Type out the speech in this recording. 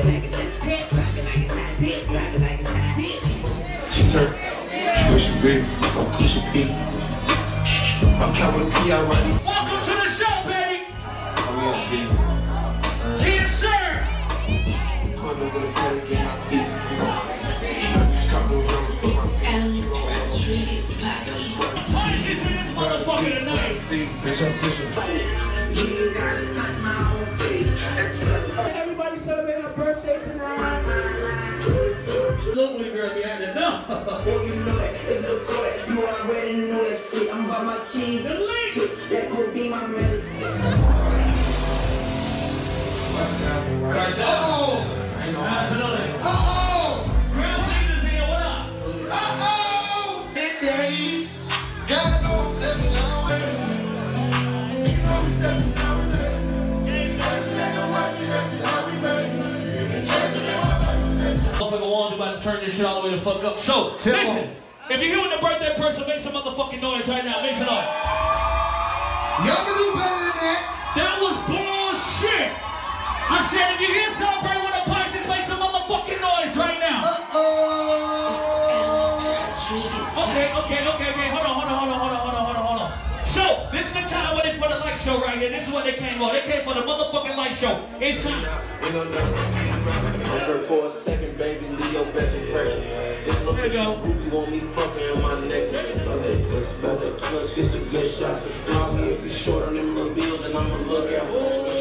She turned, push a big, push a P. I'm counting P, I run it. Welcome to the show, baby! I'm in P. Yes, sir! Put over the bed and get my piece. Come to run for my Party's in this motherfucker tonight! bitch, I'm pushing. You gotta touch my own feet. Everybody celebrating a birthday tonight. Look what the girl be at the door. Oh, you know it, it's the court. You already know that shit. I'm about my cheese. The link! That could be my medicine. Uh-oh! Uh-oh! Real leaders here, what up? Uh-oh! Big Daddy! God knows that we know it. He's always stepping out with it. Motherfucker wanted about to turn this shit all the way the fuck up. So, listen, if you're hearing the birthday person, make some motherfucking noise right now. Make some noise. Y'all can do better than that. That was bullshit. I said if you're here celebrating with a Pisces, make some motherfucking noise right now. Okay. Hold on. So, this is the time when they for the light show right here. This is what they came for. They came for the motherfucking light show. It's time. Hunger for a second, baby, Leo, best impression. This little bitch Scooby want me fucking in my neck. It's a good shot. Call me if you short on them little bills and I'ma look out.